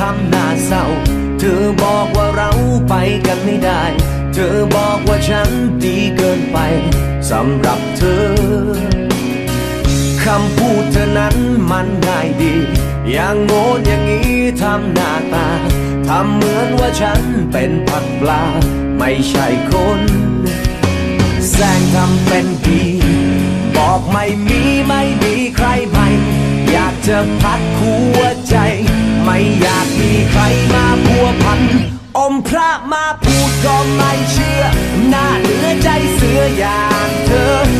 ำหน้าเศร้าเธอบอกว่าเราไปกันไม่ได้เธอบอกว่าฉันดีเกินไปสำหรับเธอคำพูดเธอนั้นมันง่ายดีอย่างโง่อย่างนี้ทำหน้าตาทำเหมือนว่าฉันเป็นผักปลาไม่ใช่คนแสร้งทำเป็นดีบอกไม่มีใครใหม่อยากจะพักหัวใจไม่อยากมีใครมาพัวพันอมพระมาพูดก็ไม่เชื่อหน้าเหลือใจเสืออย่างเธอ